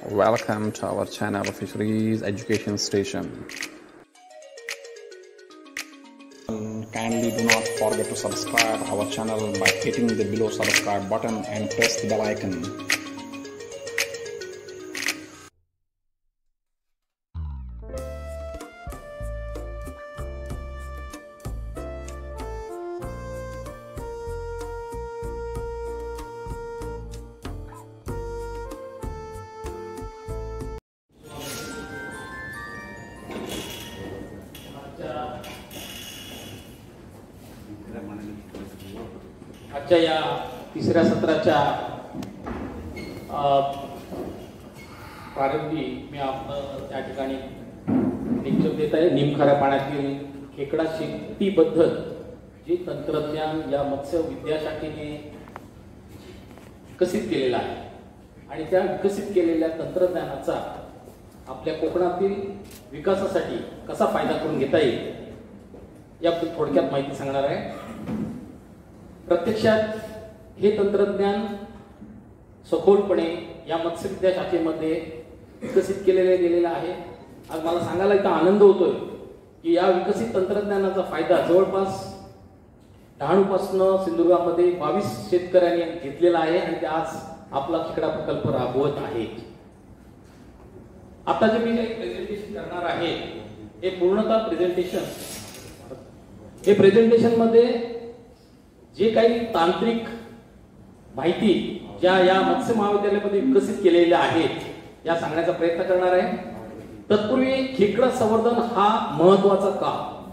Welcome to our channel Fisheries Education Station. Kindly do not forget to subscribe our channel by hitting the below subscribe button and press the bell icon. आजच्या या तिसऱ्या सत्राच्या प्रारंभी मी आपलं त्या ठिकाणी lecture देत आहे. निमखाऱ्या पाण्यातील खेकडा शेती पद्धत जे तंत्रज्ञान या मत्स्य विद्याशाखेने विकसित केलेलं आहे आणि त्या विकसित केलेल्या तंत्रज्ञानाचा आपल्या कोकणातील विकासासाठी कसा फायदा करून घेता येईल याबद्दल थोडक्यात माहिती सांगणार आहे. प्रत्यक्षात हे तंत्रज्ञान सखोलपणे या मत्स्यविद्या शाखेमध्ये विकसित केलेले गेलेलं आहे. आज मला सांगायला इतका आनंद होतोय की या विकसित तंत्रज्ञानाचा फायदा जवळपास डहाणूपासून सिंधुदुर्गामध्ये 22 शेतकऱ्यांनी घेतलेला आहे आणि ते आज आपला खेकडा प्रकल्प राबवत आहेत. आता जे मी प्रेझेंटेशन करणार आहे हे पूर्णतः प्रेझेंटेशन मध्ये जे काही तांत्रिक माहिती ज्या या मत्स्य महाविद्यालयामध्ये विकसित केलेल्या आहेत या सांगण्याचा प्रयत्न करणार आहे. तत्पूर्वी खेकडा संवर्धन हा महत्वाचा का,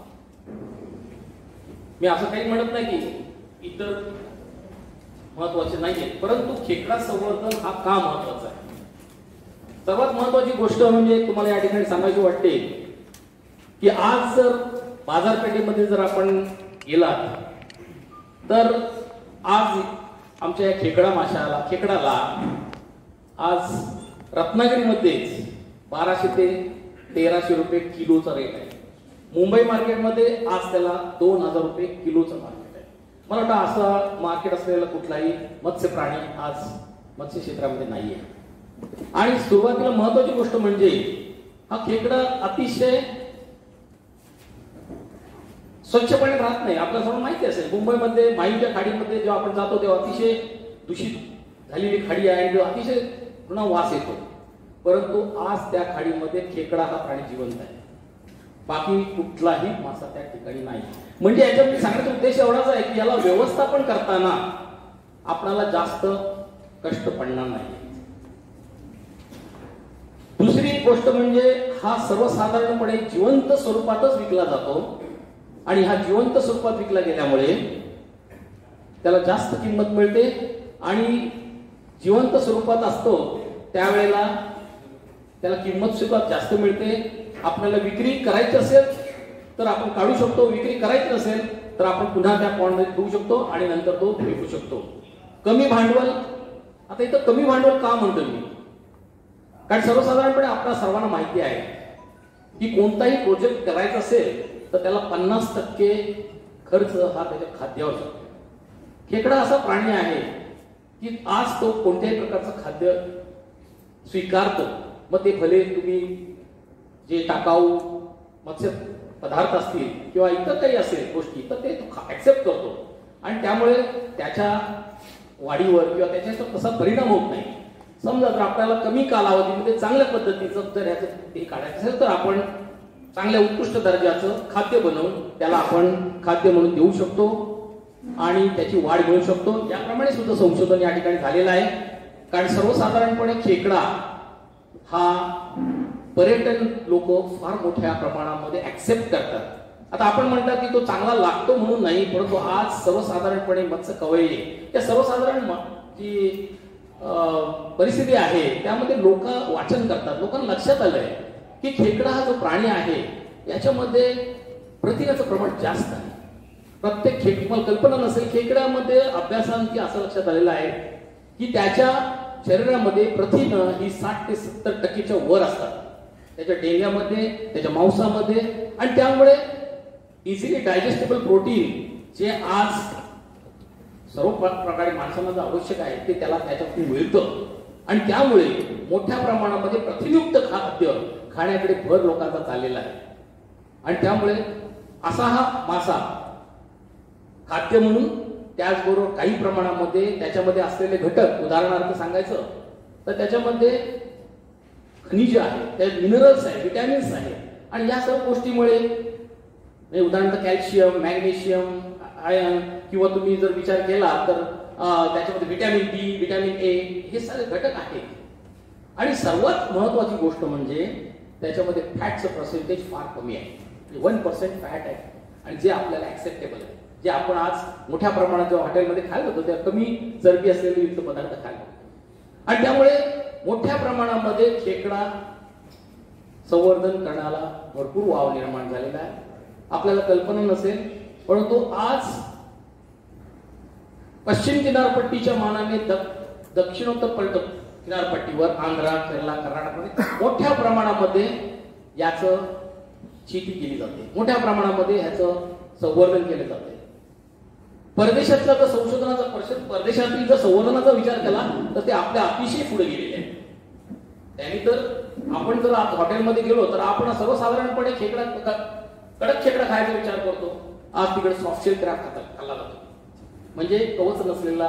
मी असं काही म्हणत नाही की इतर महत्वाचे नाहीये, परंतु खेकडा संवर्धन हा का महत्वाचा आहे. सर्वात महत्वाची गोष्ट म्हणजे तुम्हाला या ठिकाणी सांगायची वाटते की आज जर बाजारपेठेमध्ये जर आपण गेलात तर आज आमच्या या खेकडाला आज रत्नागिरीमध्येच 1200 ते 1300 रुपये किलोचा रेट आहे. मुंबई मार्केटमध्ये आज त्याला 2000 रुपये किलोचं मार्केट आहे. मला वाटतं असं मार्केट असलेला कुठलाही मत्स्य प्राणी आज मत्स्य क्षेत्रामध्ये नाहीये. आणि सुरुवातीला महत्वाची गोष्ट म्हणजे हा खेकडा अतिशय स्वच्छ पाणी राहत नाही. आपल्याला सर्व माहिती असेल मुंबईमध्ये माहीच्या खाडीमध्ये जेव्हा आपण जातो तेव्हा अतिशय दूषित झालेली खाडी आहे आणि अतिशय पुन्हा वास येतो. परंतु आज त्या खाडीमध्ये खेकडा हा प्राणी जिवंत आहे, बाकी कुठलाही मासा त्या ठिकाणी नाही. म्हणजे याच्यामध्ये सांगण्याचा उद्देश एवढाच आहे की याला व्यवस्थापन करताना आपल्याला जास्त कष्ट पडणार नाही. दुसरी गोष्ट म्हणजे हा सर्वसाधारणपणे जिवंत स्वरूपातच विकला जातो आणि हा जिवंत स्वरूपात विकला गेल्यामुळे त्याला जास्त किंमत मिळते आणि जिवंत स्वरूपात असतो त्यावेळेला त्याला किंमत सुद्धा जास्त मिळते. आपल्याला विक्री करायची असेल तर आपण काढू शकतो, विक्री करायची नसेल तर आपण पुन्हा त्या पॉन्डमध्ये ठेवू शकतो आणि नंतर तो विकू शकतो. कमी भांडवल, आता इथं कमी भांडवल का म्हणतो मी, कारण सर्वसाधारणपणे आपल्या सर्वांना माहिती आहे की कोणताही प्रोजेक्ट करायचा असेल तर त्याला 50% खर्च हा त्याच्या खाद्यावर जातो. खेकडा असा प्राणी आहे की आज तो कोणत्याही प्रकारचं खाद्य स्वीकारतो. मग ते भले तुम्ही जे टाकाऊ मत्स्य पदार्थ असतील किंवा इतर काही असेल गोष्टी तर ते तो ऍक्सेप्ट करतो आणि त्यामुळे त्याच्या वाढीवर किंवा त्याच्यावर तसा परिणाम होत नाही. समजा जर आपल्याला कमी कालावधीमध्ये चांगल्या पद्धतीचं जर ह्याचं हे काढायचं असेल तर आपण चांगल्या उत्कृष्ट दर्जाचं खाद्य बनवून त्याला आपण खाद्य म्हणून देऊ शकतो आणि त्याची वाढ मिळू शकतो. याप्रमाणे सुद्धा संशोधन या ठिकाणी झालेलं आहे. कारण सर्वसाधारणपणे खेकडा हा पर्यटन लोक फार मोठ्या प्रमाणामध्ये ऍक्सेप्ट करतात. आता आपण म्हणतात की तो चांगला लागतो म्हणून नाही, परंतु आज सर्वसाधारणपणे मत्स्य कवयिले या सर्वसाधारण जी परिस्थिती आहे त्यामध्ये लोक वाचन करतात. लोकांना लक्षात आलंय की खेकडा हा जो प्राणी आहे याच्यामध्ये प्रथिनाचं प्रमाण जास्त आहे. प्रत्येक तुम्हाला कल्पना नसेल, खेकड्यामध्ये अभ्यासांची असं लक्षात आलेलं आहे की त्याच्या शरीरामध्ये प्रथिन ही 60 ते 70% वर असतात त्याच्या डेंग्यामध्ये, त्याच्या मांसामध्ये. आणि त्यामुळे इझिली डायजेस्टेबल प्रोटीन जे आज सर्व प्रकारे माणसांना आवश्यक आहे ते त्याला त्याच्यातून मिळतं. आणि त्यामुळे मोठ्या प्रमाणामध्ये प्रथिनयुक्त खाद्य खाण्याकडे भर लोकांचा चाललेला आहे. आणि त्यामुळे असा हा मासा खाद्य म्हणून, त्याचबरोबर काही प्रमाणामध्ये त्याच्यामध्ये असलेले घटक, उदाहरणार्थ सांगायचं तर त्याच्यामध्ये खनिज आहे, त्यात मिनरल्स आहे, विटॅमिन्स आहे. आणि या सर्व गोष्टीमुळे उदाहरणार्थ कॅल्शियम, मॅग्नेशियम, आयर्न, किंवा तुम्ही जर विचार केला तर त्याच्यामध्ये विटॅमिन बी, विटॅमिन ए, हे सगळे घटक आहेत. आणि सर्वात महत्वाची गोष्ट म्हणजे त्याच्यामध्ये फॅटचं पर्सेंटेज फार कमी आहे, 1% फॅट आहे. आणि जे आपल्याला ऍक्सेप्टेबल आहे, जे आपण आज मोठ्या प्रमाणात जेव्हा हॉटेलमध्ये खायला होतो त्या कमी चरबी असलेले युक्त पदार्थ खायला. आणि त्यामुळे मोठ्या प्रमाणामध्ये खेकडा संवर्धन करण्याला भरपूर वाव निर्माण झालेला आहे. आपल्याला कल्पना नसेल, परंतु आज पश्चिम किनारपट्टीच्या मानाने दक्षिणोत्तर किनारपट्टीवर आंध्रा, केरला, कर्नाटकमध्ये मोठ्या प्रमाणामध्ये याचं शेती केली जाते, मोठ्या प्रमाणामध्ये ह्याचं संवर्धन केले जाते. परदेशातला जर संशोधनाचा परदेशातील जर संवर्धनाचा विचार केला तर ते आपल्या अतिशय पुढे गेलेले आहे. त्यांनी तर आपण जर हॉटेलमध्ये गेलो तर आपण सर्वसाधारणपणे कडक खेकडा खायचा विचार करतो. आज तिकडे सॉफ्टशेल क्रॅब खाल्ला जातो, म्हणजे कवच नसलेला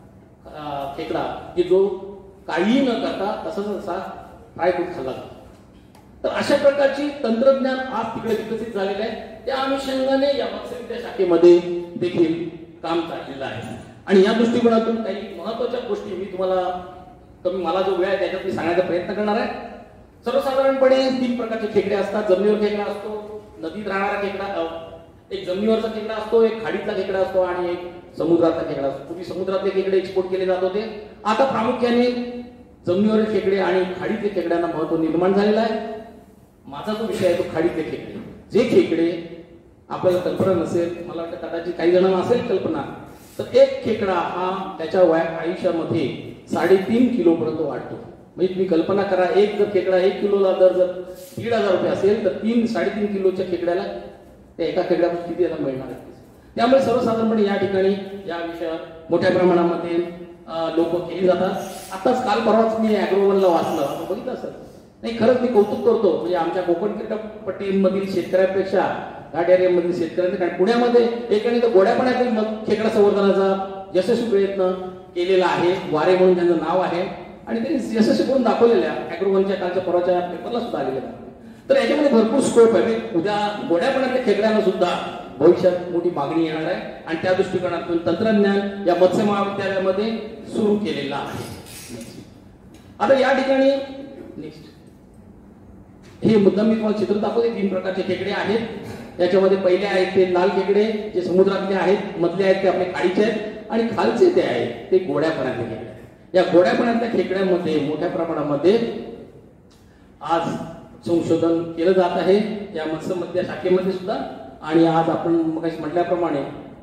खेकडा की जो काही न करता तसा फ्राय करून खाल्ला जातो. तर अशा प्रकारची तंत्रज्ञान आज तिकडे विकसित झालेलं आहे. त्या अनुषंगाने या मत्स्यविद्या शाखेमध्ये देखील काम चाललेलं आहे. आणि या दृष्टिकोनातून काही महत्वाच्या गोष्टी मी तुम्हाला मला जो वेळ आहे त्याच्यात मी सांगण्याचा प्रयत्न करणार आहे. सर्वसाधारणपणे 3 प्रकारचे खेकडे असतात. जमिनीवर खेकडा असतो, नदीत राहणारा खेकडा, एक जमिनीवरचा खेकडा असतो, एक खाडीतला खेकडा असतो आणि एक समुद्रातला खेकडा असतो. पूर्वी समुद्रातले खेकडे एक्सपोर्ट केले जात होते, आता प्रामुख्याने जमिनीवरील खेकडे आणि खाडीतले खेकड्यांना महत्व निर्माण झालेलं आहे. माझा जो विषय आहे तो खाडीतले खेकडे. जे खेकडे आपल्याला कल्पना नसेल, मला वाटतं कदाचित काही जणांना असेल कल्पना, तर एक खेकडा हा त्याच्या आयुष्यामध्ये 3.5 किलो पर्यंत वाढतो. म्हणजे तुम्ही कल्पना करा, एक जर खेकडा 1 किलोला दर जर 1,500 रुपये असेल तर 3-3.5 किलोच्या खेकड्याला त्या एका खेकड्यापासून किती याला मिळणार आहे. त्यामुळे सर्वसाधारणपणे या ठिकाणी या विषयावर मोठ्या प्रमाणामध्ये लोक केली जातात. आताच काल परवाच मी ॲग्रोवनला वाचलं, बघितलं सर, नाही खरंच मी कौतुक करतो. म्हणजे आमच्या कोकण किनारपट्टीमधील शेतकऱ्यांपेक्षा घाट एरियामधील शेतकऱ्यांचे, कारण पुण्यामध्ये एकाने तर गोड्या पाण्यातील खेकडा संवर्धनाचा यशस्वी प्रयत्न केलेला आहे. वारे म्हणून त्यांचं नाव आहे आणि त्यांनी यशस्वी करून दाखवलेलं आहे. ॲग्रोवनच्या कालच्या परवाच्या पेपरला सुद्धा आलेलं आहे. तर याच्यामध्ये भरपूर स्कोप आहे. उद्या गोड्या पाण्यातल्या खेकड्यांना सुद्धा भविष्यात मोठी मागणी येणार आहे आणि त्या दृष्टिकोनातून तंत्रज्ञान या मत्स्य महाविद्यालयामध्ये सुरू केलेलं आहे. आता या ठिकाणी नेक्स्ट हे मुद्दा मी तुम्हाला चित्र दाखवते. 3 प्रकारचे खेकडे आहेत. याच्यामध्ये पहिले आहेत ते लाल खेकडे, जे समुद्रातले आहेत. मधले आहेत ते आपले खाडीचे आहेत आणि खालचे ते आहेत ते गोड्या पाण्यातले खेकडे. या गोड्या पाण्यातल्या खेकड्यांमध्ये मोठ्या प्रमाणामध्ये आज संशोधन केलं जात आहे या मत्स्यविद्या शाखेमध्ये सुद्धा. आणि आज आपण मगाशी म्हटल्याप्रमाणे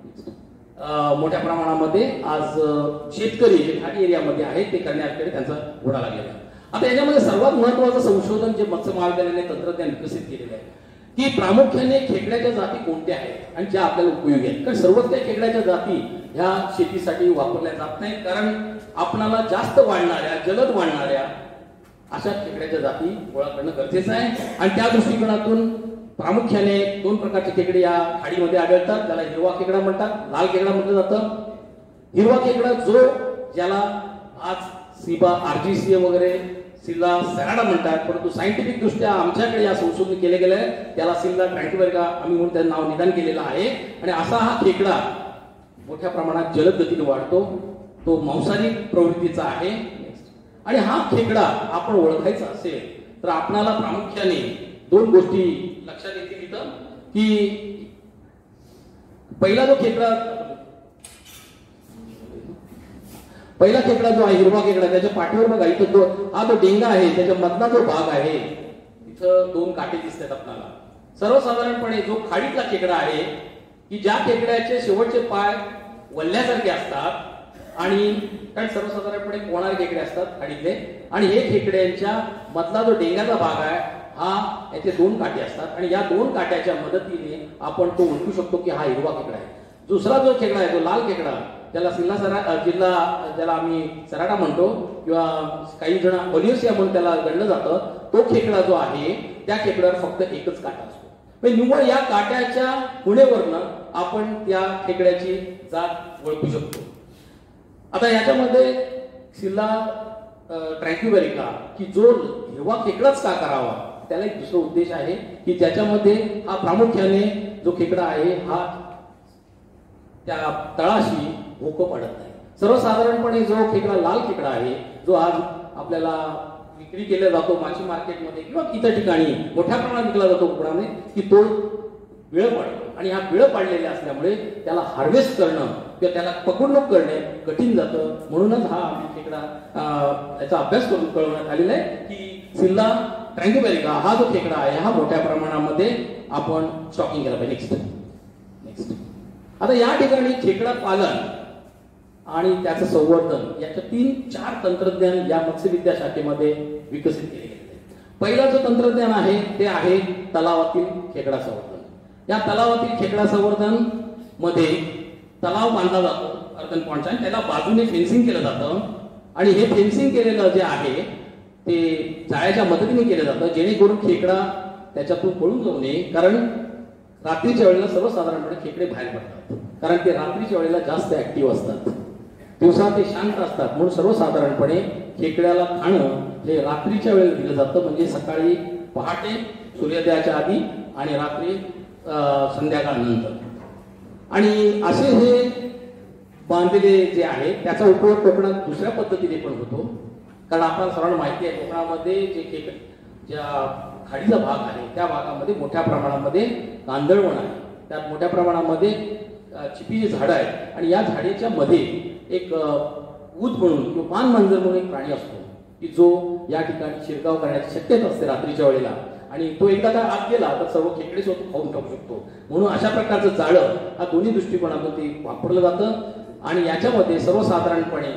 मोठ्या प्रमाणामध्ये आज शेतकरी जे घाटी एरियामध्ये आहेत ते करण्याकडे त्यांचा घोडा लागलेला आहे. आता याच्यामध्ये सर्वात महत्वाचं संशोधन जे मत्स्य महाविद्यालयाने तंत्रज्ञान विकसित केलेलं आहे की प्रामुख्याने खेकड्याच्या जाती कोणत्या आहेत आणि ज्या आपल्याला उपयोगी आहेत. कारण सर्वच काही खेकड्याच्या जाती ह्या शेतीसाठी वापरल्या जात नाहीत, कारण आपणाला जास्त वाढणाऱ्या, जलद वाढणाऱ्या अशा खेकड्याच्या जाती गोळा करणं गरजेचं आहे. आणि त्या दृष्टिकोनातून प्रामुख्याने 2 प्रकारचे खेकडे या खाडीमध्ये आढळतात. त्याला हिरवा खेकडा म्हणतात, लाल खेकडा म्हटलं जातं. हिरवा खेकडा जो ज्याला आज सिबा, RGCA वगैरे सिल्ला सॅराडा म्हणतात, परंतु सायंटिफिक दृष्ट्या आमच्याकडे या संशोधन केले गेले आहे त्याला सिल्ला ट्रँटिवर्गा आम्ही म्हणून त्याचं नाव निदान केलेलं आहे. आणि असा हा खेकडा मोठ्या प्रमाणात जलद गतीने वाढतो, तो मांसाहारी प्रवृत्तीचा आहे. आणि हा खेकडा आपण ओळखायचा असेल तर आपणाला प्रामुख्याने 2 गोष्टी लक्षात येतील इथं की पहिला खेकडा जो आहे हिरवा खेकडा, त्याच्या पाठीवर बघा इथं हा जो डेंगा आहे त्याच्या मधला जो भाग आहे इथं 2 काटे दिसतात आपल्याला. सर्वसाधारणपणे जो खाडीतला खेकडा आहे की ज्या खेकड्याचे शेवटचे पाय वल्ल्यासारखे असतात आणि कारण सर्वसाधारणपणे कोणारे खेकडे असतात खाडीतले, आणि हे खेकड्यांच्या मधला जो डेंगाचा भाग आहे हा याचे 2 काटे असतात आणि या 2 काट्याच्या मदतीने आपण तो ओळखू शकतो की हा हिरवा खेकडा आहे. दुसरा जो खेकडा आहे जो लाल खेकडा ज्याला जिल्हा ज्याला आम्ही सराटा म्हणतो किंवा काही जण ओलिओसिया म्हणून त्याला गणलं जातं, तो खेकडा जो आहे त्या खेकड्यावर फक्त एकच काटा असतो. म्हणजे निव्वळ या काट्याच्या खुणेवरनं आपण त्या खेकड्याची जात ओळखू शकतो. आता याच्यामध्ये सिल्ला ट्रँक्युबेरिका की जो हिरवा खेकडाच का करावा, त्याला एक दुसरा उद्देश आहे की ज्याच्यामध्ये हा प्रामुख्याने जो खेकडा आहे हा त्या तळाशी भोकं पडत नाही. सर्वसाधारणपणे जो खेकडा लाल खेकडा आहे, जो आज आपल्याला विक्री केला जातो माशी मार्केटमध्ये किंवा इतर ठिकाणी मोठ्या प्रमाणात विकला जातो कोकणामध्ये, की तो विळं पाडतो. आणि हा विळं पाडलेला असल्यामुळे त्याला हार्वेस्ट करणं किंवा त्याला पकडणूक करणे कठीण जातं. म्हणूनच हा खेकडा याचा अभ्यास करून कळवण्यात आलेला आहे की सिल्ला ट्रँक्युबेरिका हा जो खेकडा आहे हा मोठ्या प्रमाणामध्ये आपण स्टॉकिंग केला पाहिजे. नेक्स्ट आता या ठिकाणी खेकडा पालन आणि त्याचं संवर्धन याच्या 3-4 तंत्रज्ञान या मत्स्यविद्या शाखेमध्ये विकसित केले गेले. पहिलं जो तंत्रज्ञान आहे ते आहे तलावातील खेकडा संवर्धन. या तलावातील खेकडा संवर्धन मध्ये तलाव बांधला जातो अर्धन पॉइंटचा, आणि त्याला बाजूने फेन्सिंग केलं जातं. आणि हे फेन्सिंग केलेलं जे आहे ते जाळ्याच्या मदतीने केलं जातं, जेणेकरून खेकडा त्याच्यातून पळून जाऊ नये. कारण रात्रीच्या वेळेला सर्वसाधारणपणे खेकडे बाहेर पडतात, कारण ते रात्रीच्या वेळेला जास्त ऍक्टिव्ह असतात, दिवसा ते शांत असतात. म्हणून सर्वसाधारणपणे खेकड्याला खाणं हे रात्रीच्या वेळेला दिलं जातं, म्हणजे सकाळी पहाटे सूर्योदयाच्या आधी आणि रात्री संध्याकाळनंतर. आणि असे हे बांधलेले जे आहे त्याचा उपयोग कोकणात दुसऱ्या पद्धतीने पण होतो. कारण आपल्याला सर्वांना माहिती आहे कोकणामध्ये जे ज्या खाडीचा भाग आहे त्या भागामध्ये मोठ्या प्रमाणामध्ये कांदळवन आहे, त्यात मोठ्या प्रमाणामध्ये चिपीची झाडं आहेत. आणि या झाडेच्या मध्ये एक ऊद म्हणून किंवा पान मांजर म्हणून एक प्राणी असतो की जो या ठिकाणी शिरकाव करण्याची शक्यता असते रात्रीच्या वेळेला. आणि तो एकदा का आत गेला तर सर्व खेकडे स्वतः खाऊन टाकू शकतो. म्हणून अशा प्रकारचं जाळं हा दोन्ही दृष्टिकोनातून ते वापरलं जातं. आणि याच्यामध्ये सर्वसाधारणपणे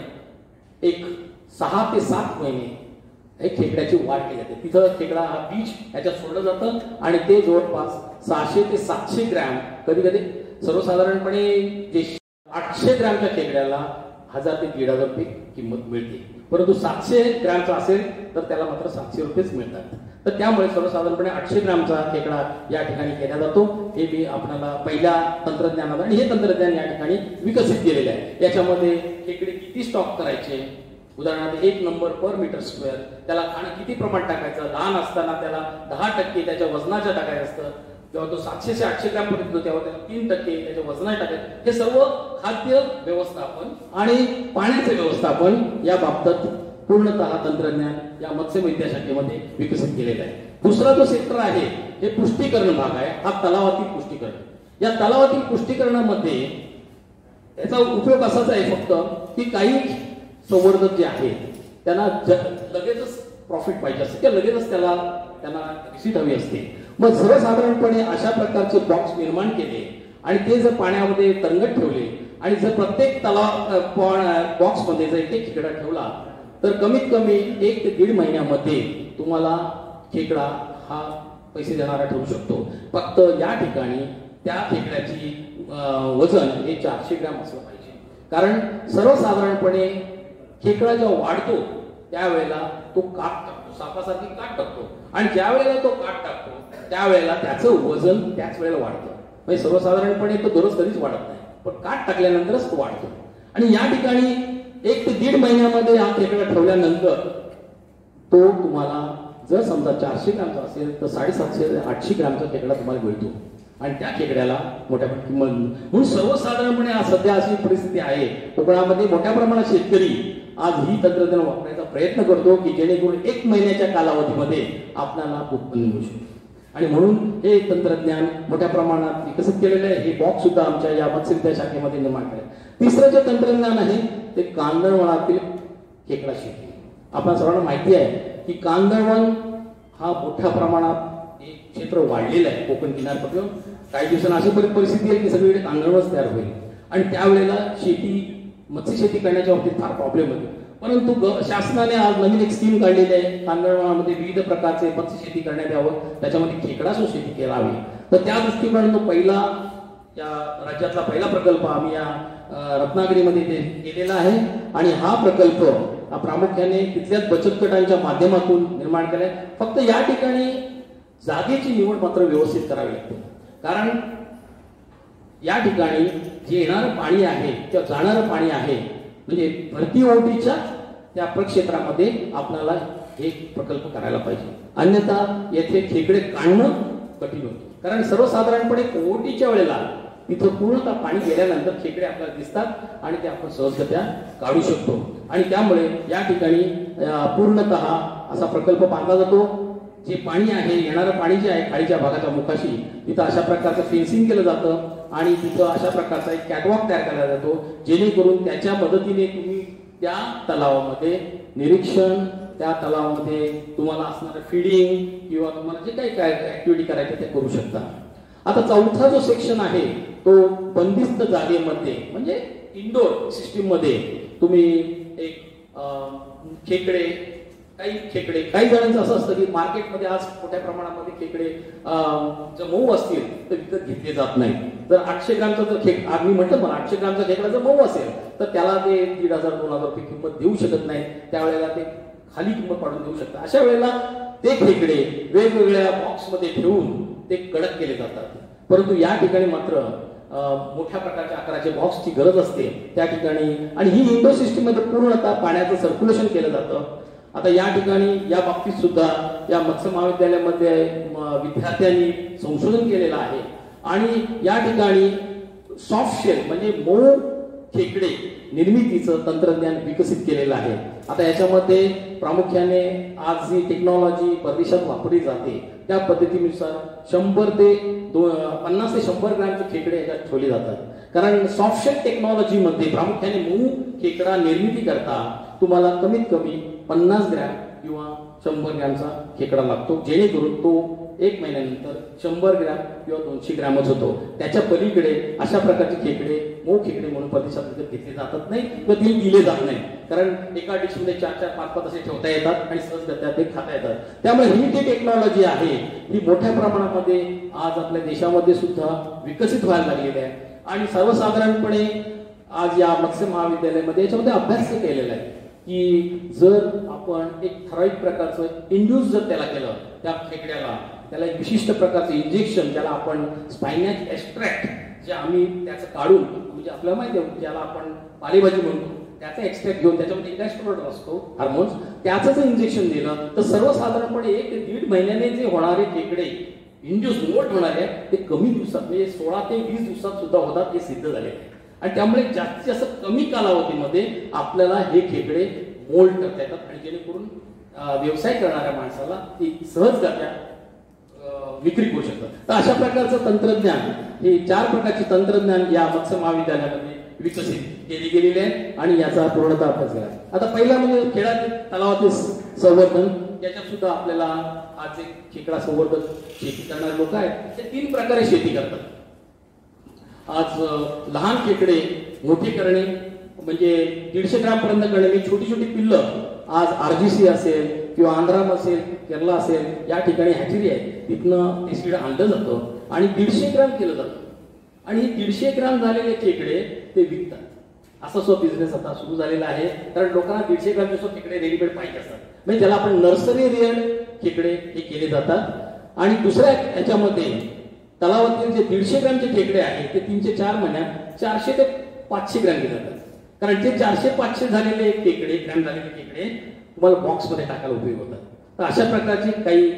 एक 6 ते 7 महिने एक खेकड्याची वाढ केली जाते. तिथं खेकडा हा बीज याच्यात सोडलं जातं आणि ते जवळपास 600 ते 700 ग्रॅम, कधी कधी सर्वसाधारणपणे जे 800 ग्रॅमच्या खेकड्याला 1000 ते 1500 रुपये किंमत मिळते. परंतु 700 ग्रॅमचा असेल तर त्याला मात्र 700 रुपयेच मिळतात. तर त्यामुळे सर्वसाधारणपणे 800 ग्रॅमचा खेकडा या ठिकाणी केला जातो. हे मी आपल्याला पहिल्या तंत्रज्ञानात, आणि हे तंत्रज्ञान या ठिकाणी विकसित केलेलं आहे. याच्यामध्ये खेकडे किती स्टॉक करायचे, उदाहरणार्थ 1 नंबर पर मीटर स्क्वेअर, त्याला खाणं किती प्रमाण टाकायचं, लहान असताना त्याला 10% त्याच्या वजनाचं टाकायचं असतं, जेव्हा तो 700 ते 800 ग्रॅम पर्यंत येतो तेव्हा त्याला 3% त्याच्या वजनाचं टाकायचं. हे सर्व खाद्य व्यवस्थापन आणि पाण्याचे व्यवस्थापन या बाबतीत पूर्णतः तंत्रज्ञान या मत्स्यविद्या शाखेमध्ये विकसित केलेलं आहे. दुसरा जो सेक्टर आहे हे पुष्टीकरण भाग आहे, हा तलावातील पुष्टीकरण. या तलावातील पुष्टीकरणामध्ये याचा उपयोग असाच आहे फक्त की काही संवर्धक जे आहेत त्यांना लगेचच प्रॉफिट पाहिजे असते किंवा लगेचच त्यांना रिसीट हवी असते. मग सर्वसाधारणपणे अशा प्रकारचे बॉक्स निर्माण केले आणि ते जर पाण्यामध्ये तरंगत ठेवले आणि जर प्रत्येक बॉक्समध्ये जर एक खेकडा ठेवला तर कमीत कमी 1 ते 1.5 महिन्यामध्ये तुम्हाला खेकडा हा पैसे देणारा ठेवू शकतो. फक्त या ठिकाणी त्या खेकड्याची वजन हे 400 ग्रॅम असलं पाहिजे. कारण सर्वसाधारणपणे खेकडा जेव्हा वाढतो त्यावेळेला तो काट टाकतो, सापासारखी काट टाकतो, आणि ज्या वेळेला तो काट टाकतो त्यावेळेला त्याचं वजन त्याच वेळेला वाढतं. म्हणजे सर्वसाधारणपणे तो दररोज कधीच वाढत नाही, पण काट टाकल्यानंतरच तो वाढतो. आणि या ठिकाणी 1 ते 1.5 महिन्यामध्ये हा खेकडा ठेवल्यानंतर तो तुम्हाला जर समजा 400 ग्रॅमचा असेल तर 750 ते 800 ग्रॅमचा खेकडा तुम्हाला मिळतो. आणि त्या खेकड्याला मोठ्या किंमत. म्हणून सर्वसाधारणपणे आज सध्या अशी परिस्थिती आहे कोकणामध्ये मोठ्या प्रमाणात शेतकरी आज ही तंत्रज्ञान वापरायचा प्रयत्न करतो की जेणेकरून 1 महिन्याच्या कालावधीमध्ये आपल्याला उत्पन्न मिळू शकतो. आणि म्हणून हे तंत्रज्ञान मोठ्या प्रमाणात विकसित केलेलं आहे. हे बॉक्स सुद्धा आमच्या या मत्स्यविद्या शाखेमध्ये निर्माण केलं. तिसरं जे तंत्रज्ञान आहे ते कांदळवनातील खेकडा शेती. आपण सर्वांना माहिती आहे की कांदळवन हा मोठ्या प्रमाणात एक क्षेत्र वाढलेलं आहे कोकण किनारपट्टीवर. काही दिवसांना अशी परिस्थिती आहे की सगळीकडे कांदळवनच तयार होईल आणि त्यावेळेला मत्स्य शेती करण्याच्या बाबतीत फार प्रॉब्लेम होते. परंतु शासनाने आज नवीन एक स्कीम काढलेली आहे, कांदळवनामध्ये विविध प्रकारचे मत्स्य शेती करण्यात यावं, त्याच्यामध्ये खेकडासह शेती करावी. तर त्या दृष्टिकोनातून पहिला या राज्यातला पहिला प्रकल्प आम्ही या रत्नागिरीमध्ये ते केलेला आहे आणि हा प्रकल्प प्रामुख्याने तिथल्याच बचत गटांच्या माध्यमातून निर्माण केलाय. फक्त या ठिकाणी जागेची निवड मात्र व्यवस्थित करावी लागते, कारण या ठिकाणी जे येणारं पाणी आहे किंवा जाणारं पाणी आहे म्हणजे भरती ओहोटीच्या त्या प्रक्षेत्रामध्ये आपल्याला एक प्रकल्प करायला पाहिजे. अन्यथा येथे खेकडे काढणं कठीण होतं, कारण सर्वसाधारणपणे ओहोटीच्या वेळेला तिथं पूर्णतः पाणी गेल्यानंतर खेकडे आपल्याला दिसतात आणि ते आपण सहजगत्या काढू शकतो. आणि त्यामुळे या ठिकाणी पूर्णतः असा प्रकल्प बांधला जातो. जे पाणी आहे, येणारं पाणी जे आहे खाडीच्या भागाच्या मुखाशी, तिथं अशा प्रकारचं फेन्सिंग केलं जातं आणि तिथं अशा प्रकारचा एक कॅटवॉक तयार केला जातो, जेणेकरून त्याच्या मदतीने तुम्ही त्या तलावामध्ये निरीक्षण, त्या तलावामध्ये तुम्हाला असणारं फीडिंग किंवा तुम्हाला जे काही काय ऍक्टिव्हिटी करायचं ते करू शकता. आता चौथा जो सेक्शन आहे तो बंदिस्त जागेमध्ये म्हणजे इंडोर सिस्टीम मध्ये तुम्ही एक खेकडे, काही जणांचं असं असतं की मार्केटमध्ये आज मोठ्या प्रमाणामध्ये खेकडे जर मऊ असतील तर विकत घेतले जात नाही. जर 800 ग्रामचा जर आम्ही म्हणतो मला 800 ग्रामचा खेकडा जर मऊ असेल तर त्याला ते 1,500-2,000 रुपये किंमत देऊ शकत नाही, त्यावेळेला ते खाली किंमत पाडून देऊ शकतात. अशा वेळेला ते खेकडे वेगवेगळ्या बॉक्समध्ये ठेवून ते कडक केले जातात. परंतु या ठिकाणी मात्र मोठ्या प्रकारच्या आकाराचे बॉक्सची गरज असते त्या ठिकाणी, आणि ही इंडोर सिस्टीम मध्ये पूर्णतः पाण्याचं सर्क्युलेशन केलं जातं. आता या ठिकाणी या बाबतीत सुद्धा या मत्स्य महाविद्यालयामध्ये विद्यार्थ्यांनी संशोधन केलेलं आहे आणि या ठिकाणी सॉफ्ट शेल म्हणजे मऊ खेकडे निर्मितीचं तंत्रज्ञान विकसित केलेलं आहे. आता याच्यामध्ये प्रामुख्याने आज जी टेक्नॉलॉजी परदेशात वापरली जाते त्या पद्धतीनुसार 50 ते 100 ग्रॅमचे खेकडे याच्यात ठेवले जातात. कारण सॉफ्ट शेल टेक्नॉलॉजीमध्ये प्रामुख्याने मऊ खेकडा निर्मिती करता तुम्हाला कमीत कमी 50 ग्रॅम किंवा 100 ग्रॅमचा खेकडा लागतो, जेणेकरून तो 1 महिन्यानंतर 100 ग्रॅम किंवा 200 ग्रॅमच होतो. त्याच्या पलीकडे अशा प्रकारचे खेकडे मऊ खेकडे म्हणून परदेशात घेतले जातात नाही किंवा ते दिले जात नाही, कारण एका डिशमध्ये 4-4, 5-5 असे ठेवता येतात आणि सहजगत्या ते खाता येतात. त्यामुळे ही जी टेक्नॉलॉजी आहे ही मोठ्या प्रमाणामध्ये आज आपल्या देशामध्ये सुद्धा विकसित व्हायला लागलेली आहे आणि सर्वसाधारणपणे आज या मत्स्य महाविद्यालयामध्ये याच्यामध्ये अभ्यास केलेला आहे की जर आपण एक ठराविक प्रकारचं इंड्यूस जर त्याला केलं त्या खेकड्याला, त्याला एक विशिष्ट प्रकारचं इंजेक्शन ज्याला आपण स्पायनॅच एक्स्ट्रॅक्ट जे आम्ही त्याचं काढून म्हणजे आपल्याला माहिती आहे ज्याला आपण पालेभाजी म्हणतो त्याचा एक्स्ट्रॅक्ट घेऊन त्याच्यामध्ये इलेक्ट्रोड असतो हार्मोन्स, त्याचं जर इंजेक्शन दिलं तर सर्वसाधारणपणे 1 ते 1.5 महिन्याने जे होणारे खेकडे इंड्यूस मोठ होणारे ते कमी दिवसात म्हणजे 16 ते 20 दिवसात सुद्धा होतात हे सिद्ध झाले आहे. आणि त्यामुळे जास्तीत जास्त कमी कालावधीमध्ये आपल्याला हे खेकडे मोल्ड करता येतात आणि जेणेकरून व्यवसाय करणाऱ्या माणसाला ती सहजगत्या विक्री करू शकतात. तर अशा प्रकारचं तंत्रज्ञान, हे 4 प्रकारचे तंत्रज्ञान या मत्स्य महाविद्यालयामध्ये विकसित केली गेलेली आहे आणि याचा पूर्णतः अभ्यास केला. आता पहिला म्हणजे खेळातील तलावातील संवर्धन, याच्यात सुद्धा आपल्याला आज एक खेकडा संवर्धन शेती करणारे लोक आहेत ते 3 प्रकारे शेती करतात. आज लहान खेकडे मोठे करणे म्हणजे 150 ग्राम पर्यंत करणे, म्हणजे छोटी छोटी पिल्लं आज RGC असेल किंवा आंध्राम असेल, केरला असेल या ठिकाणी हॅचरी आहे, तिथनं ते सीड आणलं जातं आणि 150 ग्राम केलं जातं आणि 150 ग्राम झालेले खेकडे ते विकतात. असा सो बिझनेस आता सुरू झालेला आहे, कारण लोकांना 150 ग्रामचे सो खेकडे रेडीमेड पाहिजे असतात, म्हणजे ज्याला आपण नर्सरी रिअल खेकडे हे केले जातात. आणि दुसऱ्या याच्यामध्ये तलावातील जे 150 ग्रामचे खेकडे आहेत ते 3 ते 4 महिन्यात 400 ते 500 ग्रॅम केले जातात, कारण ते 400-500 झालेले खेकडे ग्रॅम झालेले खेकडे तुम्हाला बॉक्समध्ये टाकायला उपयोग होतात. तर अशा प्रकारचे काही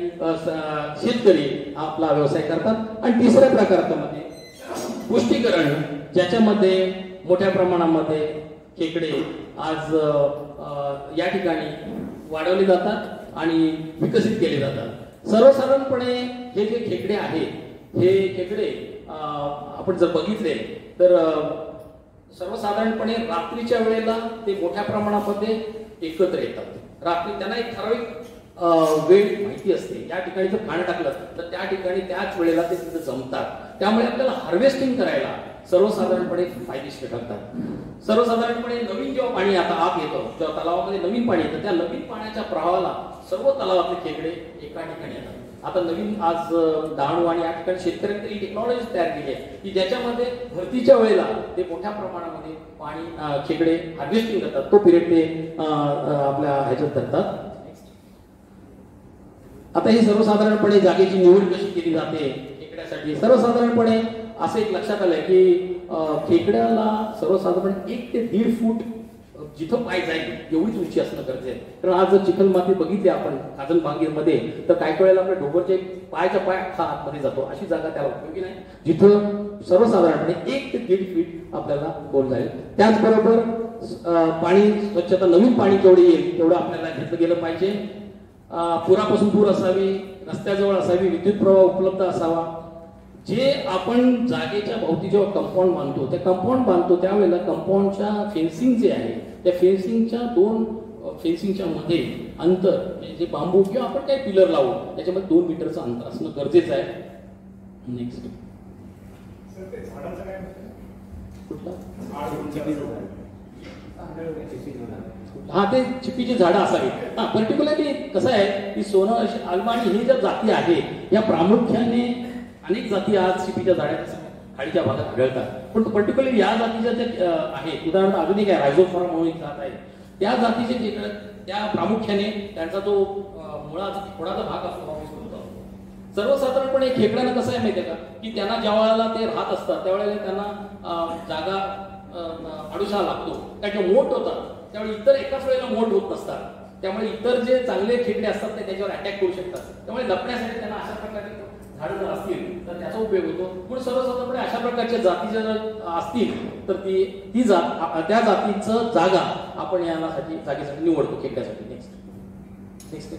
शेतकरी आपला व्यवसाय करतात. आणि तिसऱ्या प्रकारामध्ये पुष्टीकरण, ज्याच्यामध्ये मोठ्या प्रमाणामध्ये खेकडे आज या ठिकाणी वाढवले जातात आणि विकसित केले जातात. सर्वसाधारणपणे हे जे खेकडे आहेत हे खेकडे आपण जर बघितले तर सर्वसाधारणपणे रात्रीच्या वेळेला ते मोठ्या प्रमाणामध्ये एकत्र येतात. रात्री त्यांना एक ठराविक वेळ माहिती असते, या ठिकाणी जर खाणं टाकलं तर त्या ठिकाणी त्याच वेळेला ते तिथे जमतात. त्यामुळे आपल्याला हार्वेस्टिंग करायला सर्वसाधारणपणे फायदेशीर ठरतात. सर्वसाधारणपणे नवीन जेव्हा पाणी आता आत येतं, जेव्हा तलावामध्ये नवीन पाणी येतं त्या नवीन पाण्याच्या प्रवाहाला सर्व तलावातले खेकडे एका ठिकाणी येतात. आता नवीन आज डहाणू आणि या ठिकाणी शेतकऱ्यांनी ही टेक्नॉलॉजी तयार केली आहे की ज्याच्यामध्ये भरतीच्या वेळेला ते मोठ्या प्रमाणामध्ये पाणी खेकडे हार्वेस्टिंग करतात. तो पिरियड ते आपल्या ह्याच्यात धरतात. आता ही सर्वसाधारणपणे जागेची निवड कशी केली जाते खेकड्यासाठी? सर्वसाधारणपणे असं एक लक्षात आलंय की खेकड्याला सर्वसाधारण 1 ते 1.5 फूट जिथं पाय जाईल एवढीच उंची असणं गरजेचं आहे. कारण आज जर चिखल माती बघितली आपण काजल बागेमध्ये तर काही वेळेला आपल्या डोंगरच्या पायाच्या पाय आतमध्ये जातो. अशी जागा त्याला उपयोगी नाही जिथं सर्वसाधारणपणे 1 ते 1.5 फीट आपल्याला खोल जाईल. त्याचबरोबर पाणी स्वच्छता, नवीन पाणी जेवढे येईल तेवढं आपल्याला घेतलं गेलं पाहिजे. पुरापासून दूर असावी, रस्त्याजवळ असावी, विद्युत प्रवाह उपलब्ध असावा. जे आपण जागेच्या भोवती जेव्हा कंपाऊंड बांधतो, त्या कंपाऊंड बांधतो त्यावेळेला कंपाऊंडच्या फेन्सिंग जे आहे त्या फेन्सिंगच्या 2 फेन्सिंगच्या मध्ये अंतर म्हणजे बांबू किंवा आपण काही पिलर लावू त्याच्यामध्ये 2 मीटरचं अंतर असणं गरजेचं आहे. नेक्स्ट हा ते चिपीची झाडं असावी. हा पर्टिक्युलरली कसं आहे की सोनं, आल्मा आणि ही ज्या जाती आहे या प्रामुख्याने अनेक जाती आज चिपीच्या झाडाच्या खाडीच्या भागात आढळतात. पण पर्टिक्युलरली या जातीच्या ज्या आहेत, उदाहरणार्थ अजून एक आहे रायझोफोरा म्हणून एक जात आहे, त्या जातीचे खेकडे त्या प्रामुख्याने त्यांचा जो मुळाचा खोडाचा भाग असतो. सर्वसाधारणपणे खेकड्यांना कसं आहे माहितीये का की त्यांना ज्या वेळेला ते राहत असतात त्यावेळेला त्यांना जागा आडुसा लागतो, त्याचे मोठ होतात. त्यामुळे इतर एकाच वेळेला मोठ होत नसतात. त्यामुळे इतर जे चांगले खेकडे असतात ते त्याच्यावर अटॅक करू शकतात. त्यामुळे लपण्यासाठी त्यांना अशा प्रकारचे झाडं जर असतील तर त्याचा उपयोग होतो. पण सर्वसाधारणपणे अशा प्रकारच्या जाती जर असतील तर ती त्या जातीचं जागा आपण जागेसाठी निवडतो खेकड्यासाठी. नेक्स्ट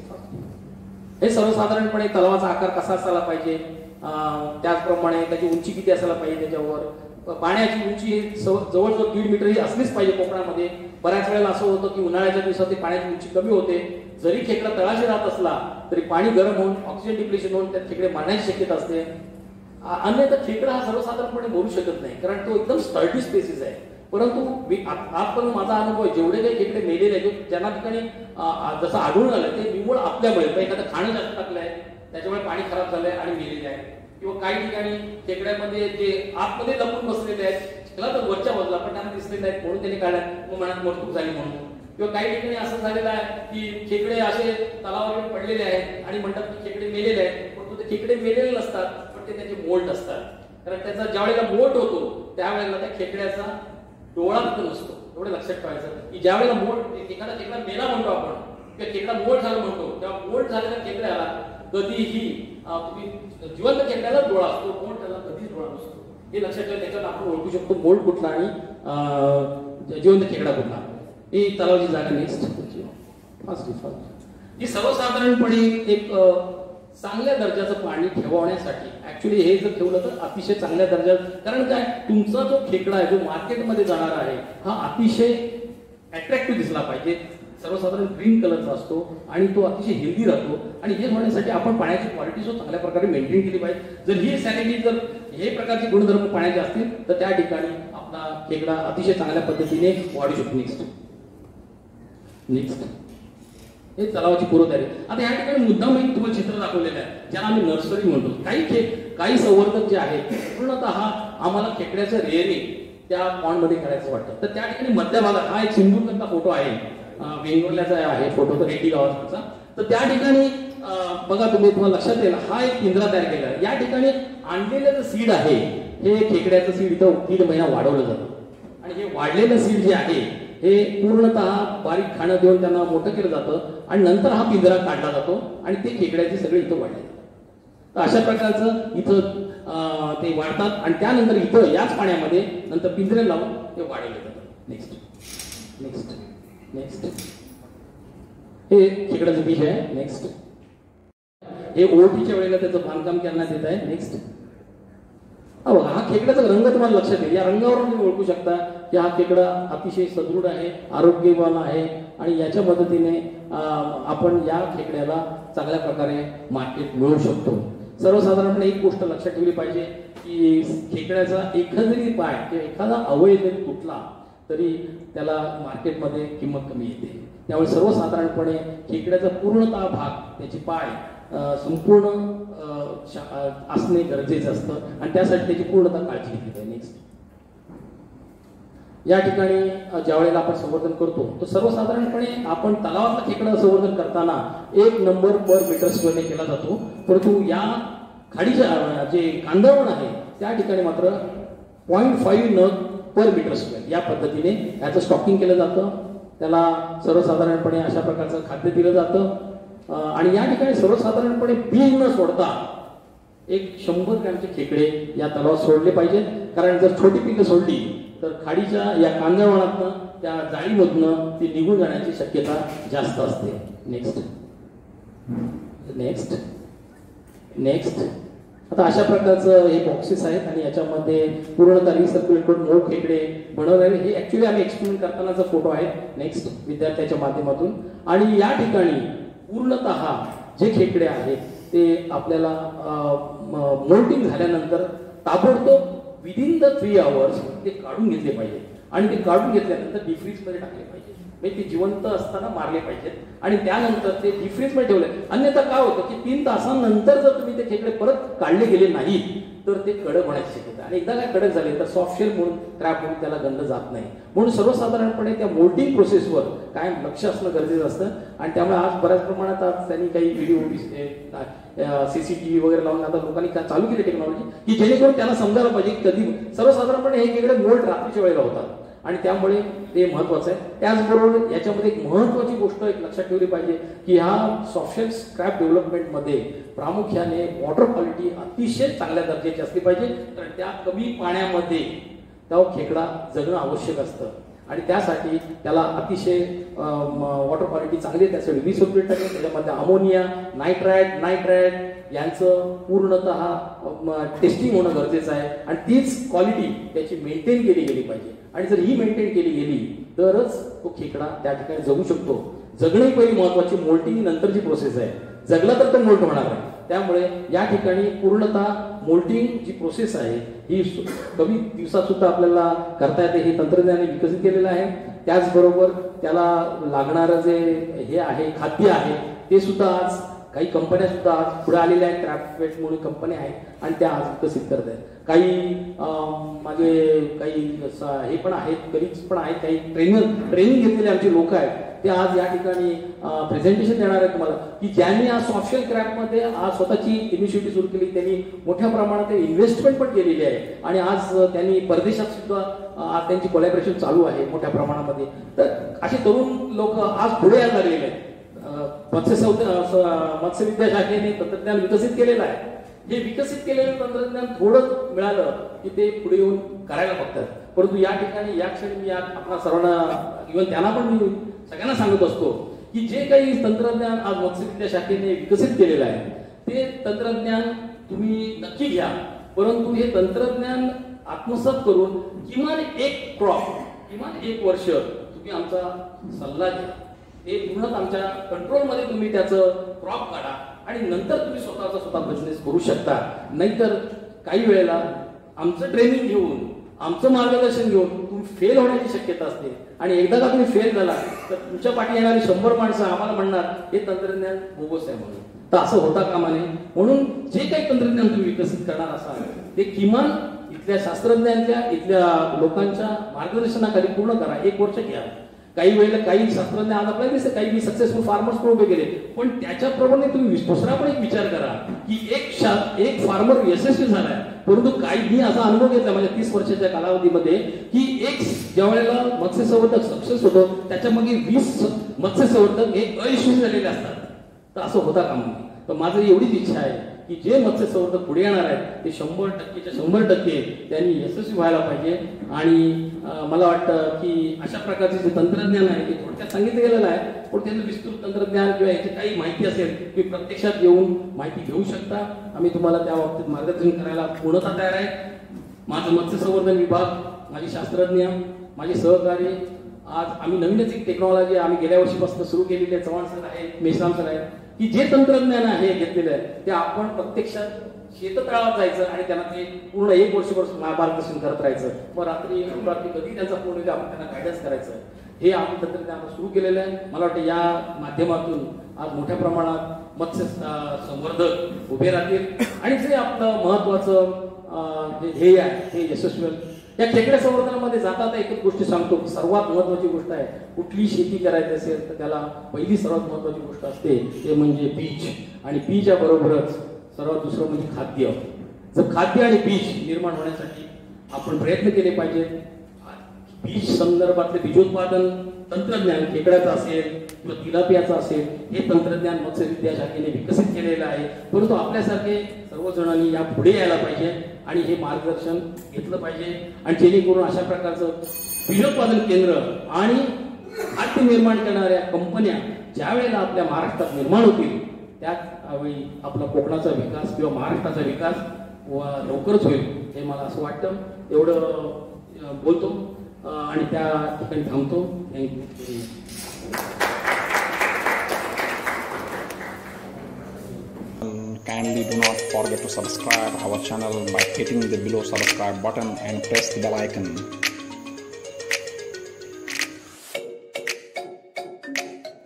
हे सर्वसाधारणपणे तलावाचा आकार कसा असायला पाहिजे, त्याचप्रमाणे त्याची उंची किती असायला पाहिजे, त्याच्यावर पाण्याची उंची जवळजवळ 1.5 मीटर ही असलीच पाहिजे. कोकणामध्ये बऱ्याच वेळेला असं होतं की उन्हाळ्याच्या दिवसात ते पाण्याची उंची कमी होते. जरी खेकडा तळाशी राहत असला तरी पाणी गरम होऊन ऑक्सिजन डिप्लेशन होऊन त्यात खेकडे मारण्याची शक्यता असते. अन्यथा खेकडा हा सर्वसाधारणपणे मरू शकत नाही कारण तो एकदम स्टर्डी स्पेसिस आहे. परंतु आजपर्यंत माझा अनुभव जेवढे काही खेकडे मेलेले आहेत ज्यांना ठिकाणी जसं आढळून आलं ते निव्वळ आपल्यामुळे एखादं खाणं जास्त टाकलं आहे त्याच्यामुळे पाणी खराब झालंय आणि मेलेले आहे. किंवा काही ठिकाणी खेकड्यामध्ये जे आतमध्ये लपून बसलेले आहेत त्याला तर वरच्या बाजूला पण त्यांना दिसले नाहीत म्हणून त्यांनी काढल्या मग मनात मरतूक झाली म्हणून. किंवा काही ठिकाणी असं झालेलं आहे की खेकडे असे तलावावर पडलेले आहेत आणि म्हणतात की खेकडे मेलेले आहेत, परंतु ते खेकडे मेलेले नसतात पण ते त्याचे मोल्ट असतात. कारण त्याचा ज्या वेळेला मोल्ट होतो त्यावेळेला त्या खेकड्याचा डोळा तिथं नसतो. एवढं लक्षात ठेवायचं की ज्या वेळेला मोल्ट एखादा खेकडा मेला म्हणतो आपण किंवा खेकडा मोल्ट झाला म्हणतो तेव्हा मोल्ट झालेल्या खेकड्याला कधीही तुम्ही जिवंत खेकड्याला डोळा असतो, मोल्ट त्याला कधीच डोळा नसतो. हे लक्षात ठेवा. त्याच्यात आपण ओळखू शकतो मोल्ट कुठला आणि जिवंत खेकडा कुठला. ही तलावाची जागा. नेक्स्ट ही सर्वसाधारणपणे एक चांगल्या दर्जाचं पाणी ठेवण्यासाठी ऍक्च्युली हे जर ठेवलं तर अतिशय चांगल्या दर्जात, कारण काय तुमचा जो खेकडा आहे जो मार्केटमध्ये जाणार आहे हा अतिशय अट्रॅक्टिव्ह दिसला पाहिजे. सर्वसाधारण ग्रीन कलरचा असतो आणि तो अतिशय हेल्दी राहतो. आणि हे होण्यासाठी आपण पाण्याची क्वालिटी जो चांगल्या प्रकारे मेंटेन केली पाहिजे. जर ही सॅनिटी जर हे प्रकारचे गुणधर्म पाण्याचे असतील तर त्या ठिकाणी आपला खेकडा अतिशय चांगल्या पद्धतीने वाढू शकतो. नेक्स्ट हे तलावाची पूर्वतयारी. आता या ठिकाणी मुद्दाम एक तुम्हाला चित्र दाखवलेलं आहे ज्याला आम्ही नर्सरी म्हणतो. काही संवर्धक जे आहेत पूर्णतः आम्हाला खेकड्याचं रेअरिंग त्या पॉन्डमध्ये करायचं वाटतं. तर त्या ठिकाणी मध्य भागात हा एक सिंधुदुर्गचा फोटो आहे, वेंगुर्ल्याचा आहे फोटो, तर रेड्डी गावाचा. तर त्या ठिकाणी बघा तुम्हाला लक्षात येईल हा एक पिंजरा तयार केला आहे. या ठिकाणी आणलेलं जे सीड आहे हे खेकड्याचं सीड इथं 3 महिना वाढवलं जातं आणि हे वाढलेलं सीड जे आहे हे पूर्णतः बारीक खाणं देऊन त्यांना मोठं केलं जातं आणि नंतर हा पिंजरा काढला जातो आणि ते खेकड्याचे सगळे इथं वाढले जातात. तर अशा प्रकारचं इथं ते वाढतात आणि त्यानंतर इथं याच पाण्यामध्ये नंतर पिंजरे लावून ते वाढवले जातात. नेक्स्ट हे खेकड्याचं बीज आहे. नेक्स्ट हे ओटीच्या वेळेला त्याचं बांधकाम करण्यात येत आहे. नेक्स्ट हा खेकड्याचा रंग तुम्हाला लक्षात येईल. या रंगावरून तुम्ही ओळखू शकता की हा खेकडा अतिशय सदृढ आहे, आरोग्यवान आहे आणि याच्या मदतीने आपण या खेकड्याला चांगल्या प्रकारे मार्केट मिळवू शकतो. सर्वसाधारणपणे एक गोष्ट लक्षात ठेवली पाहिजे की खेकड्याचा एखादी पाय किंवा एखादा अवयव जरी तुटला तरी त्याला मार्केटमध्ये किंमत कमी येते. त्यामुळे सर्वसाधारणपणे खेकड्याचा पूर्णतः भाग, त्याची पाय संपूर्ण असणे गरजेचं असतं आणि त्यासाठी त्याची पूर्णतः काळजी घेतली पाहिजे. नेक्स्ट, या ठिकाणी ज्या वेळेला आपण संवर्धन करतो तर सर्वसाधारणपणे आपण तलावातलं खेकडं संवर्धन करताना 1 नंबर पर मीटर स्क्वेअरने केला जातो, परंतु या खाडीच्या जे कांदळवण आहे त्या ठिकाणी मात्र 0.5 नग पर मीटर स्क्वेअर या पद्धतीने याचं स्टॉकिंग केलं जातं. त्याला सर्वसाधारणपणे अशा प्रकारचं खाद्य दिलं जातं आणि या ठिकाणी सर्वसाधारणपणे बीज न सोडता 100 ग्रॅमचे खेकडे या तलावात सोडले पाहिजेत. कारण जर छोटी पिकं सोडली तर खाडीच्या या कांदळवणातनं, त्या जाळीमधनं ती निघून जाण्याची शक्यता जास्त असते. नेक्स्ट नेक्स्ट नेक्स्ट आता अशा प्रकारचं हे बॉक्सेस आहेत आणि याच्यामध्ये पूर्णतः रिसर्क्युलेट करून मूळ खेकडे बनवलेले, हे ऍक्च्युली आम्ही एक्सपेरिमेंट करतानाचा फोटो आहे. नेक्स्ट, विद्यार्थ्याच्या माध्यमातून. आणि या ठिकाणी पूर्णतः जे खेकडे आहेत ते आपल्याला मोल्टिंग झाल्यानंतर ताबडतोब विदिन द 3 hours ते काढून घेतले पाहिजे आणि ते काढून घेतल्यानंतर डीफ्रीजमध्ये टाकले पाहिजे. म्हणजे ते जिवंत असताना मारले पाहिजेत आणि त्यानंतर ते डीफ्रीजमध्ये ठेवले. अन्यथा काय होतं की 3 तासांनंतर जर तुम्ही ते खेकडे परत काढले गेले नाहीत तर ते कडक होण्याची शक्यता, आणि एकदा काय कडक झाले तर सॉफ्ट शेल म्हणून क्रॅप म्हणून त्याला गंध जात नाही. म्हणून सर्वसाधारणपणे त्या मोल्टिंग प्रोसेसवर कायम लक्ष असणं गरजेचं असतं. आणि त्यामुळे आज बऱ्याच प्रमाणात आज त्यांनी काही व्हिडिओ CCTV वगैरे लावून आता लोकांनी चालू केली टेक्नॉलॉजी की जेणेकरून त्यांना समजायला पाहिजे कधी सर्वसाधारणपणे हे खेकडे मोल्ट रात्रीच्या वेळेला होतात आणि त्यामुळे ते महत्वाचं आहे. त्याचबरोबर याच्यामध्ये एक महत्वाची गोष्ट एक लक्षात ठेवली पाहिजे की ह्या सॉफ्टशेल स्क्रॅप डेव्हलपमेंटमध्ये प्रामुख्याने वॉटर क्वालिटी अतिशय चांगल्या दर्जाची असली पाहिजे. तर त्या कमी पाण्यामध्ये तो खेकडा जगणं आवश्यक असतं आणि त्यासाठी त्याला अतिशय वॉटर क्वालिटी चांगली आहे. त्यासाठी रिसर्क्युलेट आहे, त्याच्यामध्ये अमोनिया, नायट्राइट यांचं पूर्णतः टेस्टिंग होणं गरजेचं आहे आणि तीच क्वालिटी त्याची मेंटेन केली गेली पाहिजे. आणि जर ही मेंटेन केली गेली तरच तो खेकडा त्या ठिकाणी जगू शकतो. जगणे पहिली महत्वाची, मोल्टिंग नंतरची प्रोसेस आहे. जगला तर तो मोल्ट होणार आहे. त्यामुळे या ठिकाणी पूर्णतः मोल्टिंग जी प्रोसेस आहे ही कमी दिवसात सुद्धा आपल्याला करता येते. हे तंत्रज्ञान विकसित केलेलं आहे. त्याचबरोबर त्याला लागणारं जे हे आहे खाद्य आहे ते सुद्धा आज काही कंपन्या सुद्धा आज पुढे आलेल्या आहेत. क्रॅफ्टवेट म्हणून कंपन्या आहेत आणि त्या आज विकसित करत आहेत. काही माझे काही हे पण आहेत, कलिग्स पण आहेत, काही ट्रेनिंग घेतलेले आमचे लोक आहेत ते आज या ठिकाणी प्रेझेंटेशन देणार आहेत तुम्हाला की ज्यांनी आज सॉफ्टशेल क्रॅपमध्ये आज स्वतःची इनिशिएटिव्ह सुरू केली, त्यांनी मोठ्या प्रमाणात इन्व्हेस्टमेंट पण केलेली आहे आणि आज त्यांनी परदेशात सुद्धा आज त्यांची कोलॅबरेशन चालू आहे मोठ्या प्रमाणामध्ये. तर असे तरुण लोक आज पुढे यायला लागलेले आहेत. मत्स्य विद्याशाखेने तंत्रज्ञान विकसित केलेलं आहे. हे विकसित केलेलं तंत्रज्ञान थोडं मिळालं की ते पुढे येऊन करायला बघतात. परंतु या ठिकाणी या क्षणी मी आपल्या सर्वांना इव्हन त्यांना पण मी सगळ्यांना सांगत असतो की जे काही तंत्रज्ञान आज मत्स्य विद्याशाखेने विकसित केलेलं आहे ते तंत्रज्ञान तुम्ही नक्की घ्या, परंतु हे तंत्रज्ञान आत्मसात करून किमान एक क्रॉप, किमान 1 वर्ष तुम्ही आमचा सल्ला घ्या. ते पूर्ण आमच्या कंट्रोलमध्ये तुम्ही त्याचं क्रॉप काढा आणि नंतर तुम्ही स्वतः बिझनेस करू शकता. नाहीतर काही वेळेला आमचं ट्रेनिंग घेऊन, आमचं मार्गदर्शन घेऊन तुम्ही फेल होण्याची शक्यता असते आणि एकदा का तुम्ही फेल झाला तर तुमच्या पाठी येणारी 100 माणसं आम्हाला म्हणणार हे तंत्रज्ञान बोगस आहे म्हणून. तर असं होता कामा नये. म्हणून जे काही तंत्रज्ञान तुम्ही विकसित करणार असाल ते किमान इथल्या शास्त्रज्ञांच्या, इथल्या लोकांच्या मार्गदर्शनाखाली पूर्ण करा. 1 वर्ष घ्या. काही वेळेला काही शास्त्रज्ञ आज आपल्याला दिसते, काही सक्सेसफुल फार्मर्स पण उभे केले, पण त्याच्याप्रमाणे तुम्ही दुसरा पण एक विचार करा की एक फार्मर यशस्वी झालाय, परंतु काही मी असा अनुभव घेतला माझ्या 30 वर्षाच्या कालावधीमध्ये की एक ज्या वेळेला मत्स्य संवर्धक सक्सेस होतो त्याच्या मागे 20 मत्स्य संवर्धक हे अयशस्वी झालेले असतात. तर असं होता का म्हणून. तर माझं एवढीच इच्छा आहे की जे मत्स्य संवर्धक पुढे येणार आहेत ते 100% त्यांनी यशस्वी व्हायला पाहिजे. आणि मला वाटतं की अशा प्रकारचे जे तंत्रज्ञान आहे ते थोडक्यात सांगितलं गेलेलं आहे, पण त्यांचं विस्तृत तंत्रज्ञान किंवा याची काही माहिती असेल तुम्ही प्रत्यक्षात येऊन माहिती घेऊ शकता. आम्ही तुम्हाला त्या बाबतीत मार्गदर्शन करायला पूर्णतः तयार आहे. माझं मत्स्य संवर्धन विभाग, माझे शास्त्रज्ञ, माझे सहकारी, आज आम्ही नवीनच एक टेक्नॉलॉजी आम्ही गेल्या वर्षीपासून सुरू केलेली आहे. चव्हाण सर आहेत, मेश्राम सर आहेत, की जे तंत्रज्ञान आहे घेतलेलं आहे ते आपण प्रत्यक्षात शेततळावर जायचं आणि त्यांना ते पूर्ण 1 वर्षभर मार्गदर्शन करत राहायचं. मग रात्री कधी त्यांचा फोन येतो आपण त्यांना गायडन्स करायचं. हे आपण तंत्रज्ञान सुरू केलेलं आहे. मला वाटतं या माध्यमातून आज मोठ्या प्रमाणात मत्स्य संवर्धक उभे राहतील आणि जे आपलं महत्वाचं जे ध्येय आहे ते यशस्वी होईल. या खेकडे संवर्धनामध्ये जाता एकच गोष्ट सांगतो, सर्वात महत्वाची गोष्ट आहे, कुठली शेती करायची असेल तर त्याला पहिली सर्वात महत्वाची गोष्ट असते ते म्हणजे बीज, आणि बीजच्या बरोबरच सर्वात दुसरं म्हणजे खाद्य. जर खाद्य आणि बीज निर्माण होण्यासाठी आपण प्रयत्न केले पाहिजेत. बीज संदर्भातले बीजोत्पादन तंत्रज्ञान खेकड्याचं असेल किंवा तिलापियाचं असेल, हे तंत्रज्ञान मत्स्यविद्या शाखेने विकसित केलेलं आहे. परंतु आपल्यासारखे सर्वजणांनी या पुढे यायला पाहिजे आणि हे मार्गदर्शन घेतलं पाहिजे, आणि जेणेकरून अशा प्रकारचं बीजोत्पादन केंद्र आणि खाद्य निर्माण करणाऱ्या कंपन्या ज्या वेळेला आपल्या महाराष्ट्रात निर्माण होतील त्यावेळी आपला कोकणाचा विकास किंवा महाराष्ट्राचा विकास लवकरच होईल हे मला असं वाटतं. एवढं बोलतो आणि त्या ठिकाणी थांबतो. Kindly do not forget to subscribe our channel by hitting the below subscribe button and press the bell icon.